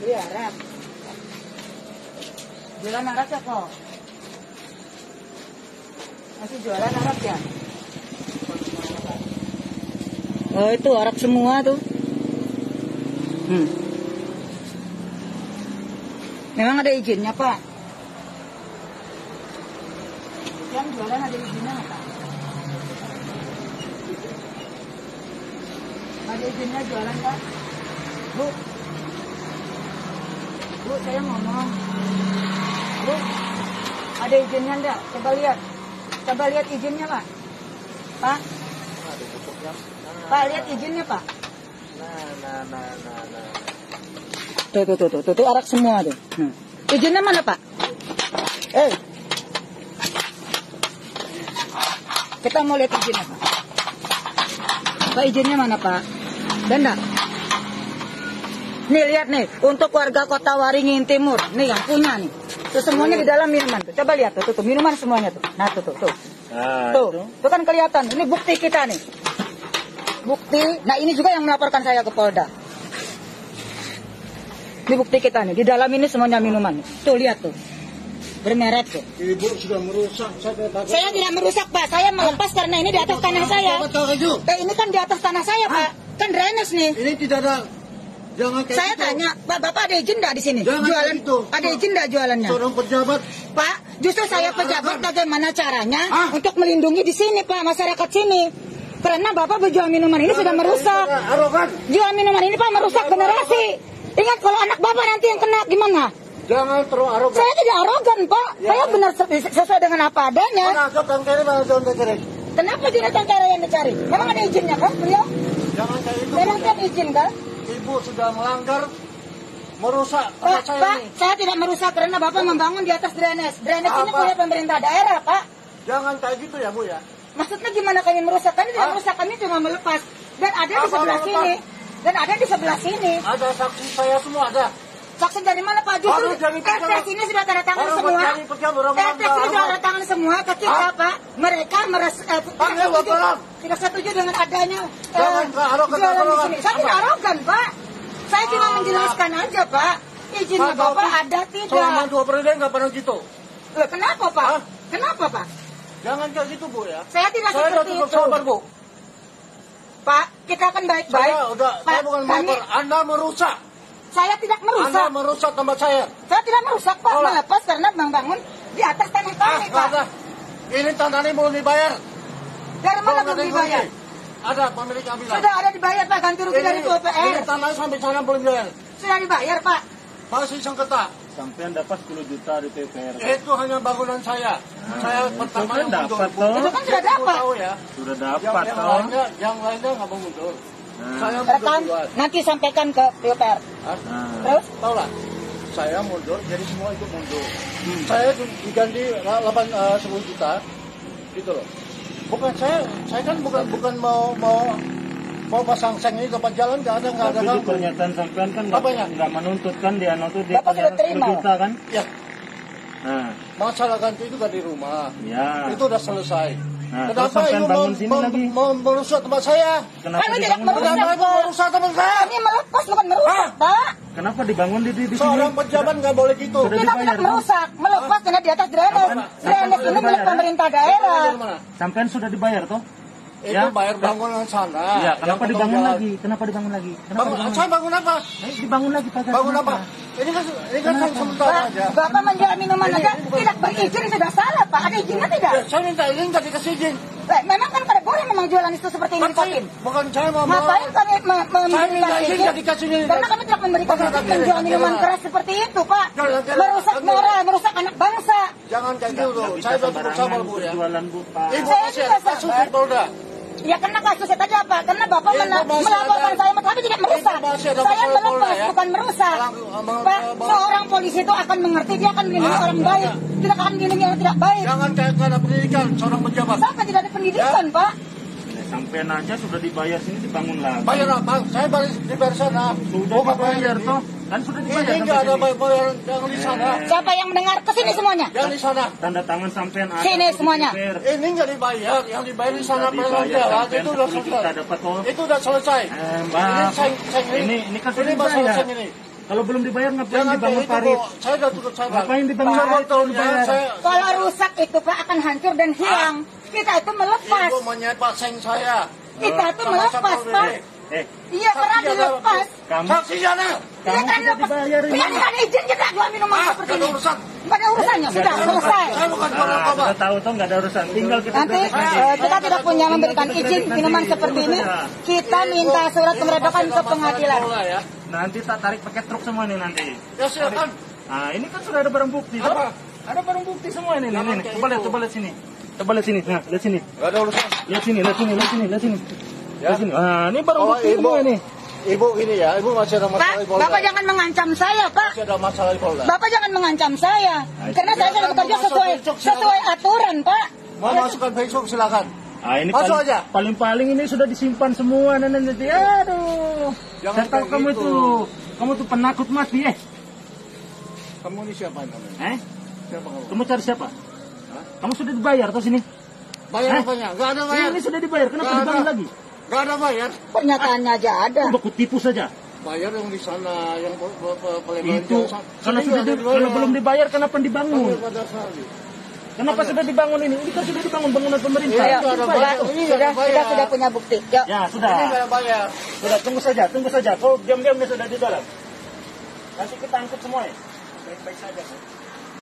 Iya, Arab. Jualan Arab ya kok? Masih jualan Arab ya? Oh itu Arab semua tuh. Memang ada izinnya Pak? Yang jualan ada izinnya nggak Pak? Ada izinnya jualan Pak? Bu, saya ngomong. Bu, ada izinnya enggak? Coba lihat izinnya Pak. Pak, Pak lihat izinnya Pak. Tuh, arak semua tuh. Izinnya mana Pak? Kita mau lihat izinnya Pak. Pak izinnya mana Pak? Dan enggak? Nih lihat nih, untuk warga Kota Waringin Timur, nih yang punya nih. Tuh semuanya di dalam minuman tuh. Coba lihat tuh, minuman semuanya tuh. Nah tuh. Tuh kan kelihatan. Ini bukti kita nih. Bukti. Nah ini juga yang melaporkan saya ke Polda. Ini bukti kita nih. Di dalam ini semuanya minuman. Tuh lihat tuh. Bermerek tuh. Ibu sudah merusak. Saya tidak merusak Pak. Saya melepas karena ini di atas tanah saya. Ini kan di atas tanah saya Pak. Kan drainase nih. Ini tidak ada. Jangan kayak saya gitu. Tanya, Pak, Bapak ada izin nggak di sini? Jangan Jualan itu. Ada izin nggak jualannya? Seorang pejabat. Pak, justru saya pejabat bagaimana caranya untuk melindungi di sini Pak, masyarakat sini. Karena Bapak berjual minuman ini sudah merusak. Jual minuman ini Pak merusak generasi. Ingat kalau anak Bapak nanti yang kena gimana? Jangan terlalu arogan. Saya tidak arogan Pak. Ya. Saya benar sesuai dengan apa adanya. Kenapa Jonathan Kere yang dicari? Memang ada izinnya kan beliau? Jangan kayak itu. Memang kan izin kan? Ibu sudah melanggar, merusak Pak, saya ini. Saya tidak merusak karena Bapak membangun di atas drainase. Drainase ini punya pemerintah daerah, Pak. Jangan kayak gitu ya, Bu ya. Maksudnya gimana kami merusak? Kami tidak merusak, kami cuma melepas. Dan ada di sebelah sini. Dan ada di sebelah sini. Ada saksi saya semua ada. Saksi dari mana Pak? Justru RT ini sudah tanda tangan semua. RT ini sudah tanda tangan semua ketika Pak mereka tidak setuju dengan adanya jualan di sini. Saya tidak arogan Pak. Saya cuma menjelaskan aja Pak. Izinnya Bapak ada tidak? Selama 2 periode nggak pernah gitu. Kenapa Pak? Kenapa Pak? Jangan kayak gitu Bu ya. Saya tidak seperti itu. Sabar Bu. Pak, kita akan baik-baik. Saya bukan melapor. Anda merusak. Saya tidak merusak. Anda merusak tempat saya. Saya tidak merusak Pak, melepas karena bangun di atas tanah kami Pak. Ini tanahnya belum dibayar. Dari mana belum dibayar? Ada pemilik ambil. Sudah ada dibayar Pak, ganti rugi dari UPR. Ini tanahnya sampai sana belum dibayar. Sudah dibayar Pak. Masih sengketa. Sampean dapat 10 juta di PPR. Itu hanya bangunan saya. Saya pertama yang mundur. Itu kan sudah dapat. Tahu ya. Sudah dapat. Yang lainnya nggak mau mundur. Saya Rekam, mundur nanti sampaikan ke PUPR. Terus? Tahu lah. Saya mundur, jadi semua ikut mundur. Saya diganti 10 juta, gitu loh. Bukan saya kan bukan mau pasang seng ini depan jalan, nggak ada. Tapi di pernyataan sampean kan nggak menuntut kan dia tuh dia Bapak sudah terima 10 juta kan? Ya. Nah, masalah ganti itu kan di rumah. Ya. Itu udah selesai. Nah, kenapa ibu mau merusak tempat saya? Kami tidak merusak Kenapa merusak tempat saya? Kami melepas bukan merusak Pak. Kenapa dibangun di sini? Seorang pejabat nggak boleh gitu. Kita tidak merusak, melepas karena di atas drainase. Drainase ini milik pemerintah daerah. Sampean sudah dibayar toh? Itu bayar bangunan sana. Ya, kenapa dibangun lagi? Kenapa dibangun lagi? Saya bangun apa? Dibangun lagi Pak. Bangun apa? Ini kan sementara aja. Bapak menjual minuman aja tidak berizin sudah salah Pak. Ada izinnya tidak? Saya minta izin nggak dikasih izin. Memang kan pada boleh memang jualan itu seperti ini dikotin. Bukan saya mau. Ngapain kami memberikan izin nggak dikasih izin? Karena kami tidak memberikan izin menjual minuman keras seperti itu Pak. Merusak moral, merusak anak bangsa. Jangan kayak gitu. Saya sudah berusaha Bu ya. Jualan Bu Pak. Ibu masih ada kasus di Polda. Ya karena kasusnya tadi apa? Karena Bapak melaporkan saya, tapi tidak merusak. Saya melepas, bukan merusak. Pak, seorang polisi itu akan mengerti, dia akan melindungi orang baik. Tidak akan melindungi yang tidak baik. Jangan kayak ada pendidikan seorang pejabat. Sampai tidak ada pendidikan, Pak. Sampean aja sudah dibayar sini dibangun lagi. Bayar apa? Saya dibayar sana. Sudah dibayar toh. Kan sudah dibayar. Ini nggak ada bayar yang di sana. Siapa yang mendengar? Kesini semuanya. Yang di sana. Tanda tangan sampean ada. Sini semuanya. Ini nggak dibayar, yang dibayar di sana dibayar. itu udah selesai. Itu udah selesai. Mbak, ini kan ini masalah seng ini. Kalau belum dibayar ngapain Jangan dibangun itu, parit? Bu. Saya udah cukup sabar. Ngapain dibangun Pak, parit kalau dibayar? Kalau rusak itu Pak akan hancur dan hilang. Kita itu melepas. Ibu menyepak seng saya. Kita itu melepas Pak. Iya pernah dilepas. Kamu Saksinya nih. Iya kan sudah dibayar ini. Tidak ada izin kita jual minuman seperti Gak ada ini. urusan. Nggak ada urusannya, sudah selesai. Saya bukan orang apa. Sudah tahu tuh nggak ada urusan. Tinggal kita Nanti kita tidak punya memberikan izin minuman seperti ini. Kita minta surat kemerdekaan ke pengadilan. Ya. Nanti tak tarik pakai truk semua nih nanti. Ya silakan. Nah ini kan sudah ada barang bukti. Toh? Apa? Ada barang bukti semua ini. Nih. Coba lihat sini. Coba lihat sini. Nah, lihat sini. Gak ada urusan. Lihat sini. Ya. Lihat sini. Nah, ini barang bukti semua ini. Ibu ini ya, ibu masih ada masalah di Pak, Polda. Bapak jangan mengancam saya, Pak. Masih ada masalah di Polda. Bapak jangan mengancam saya. Karena saya sudah bekerja sesuai aturan, Pak. Mau masukkan Facebook silakan. Ah, ini Masuk aja. paling ini sudah disimpan semua nanti. Aduh. Jangan Saya tahu kayak kamu gitu. itu. Kamu tuh penakut mati Kamu ini siapa namanya? Siapa kamu? Kamu cari siapa? Kamu sudah dibayar atau sini? Bayar apanya? Gak ada bayar. Ini sudah dibayar. Kenapa Nggak dibangun ada. lagi? Gak ada bayar. Pernyataannya aja ada. Baku tipu saja. Bayar yang di sana, yang Itu karena kalau belum dibayar kenapa dibangun? Kenapa sudah dibangun ini? Ini kan sudah dibangun bangunan pemerintah. Iya, ada Pak, bayar. ini kita sudah punya bukti. Yuk. Ya sudah. Ini gak bayar. Sudah tunggu saja. Kau diam-diam dia sudah di dalam. Nanti kita angkut semua ya. Baik-baik saja.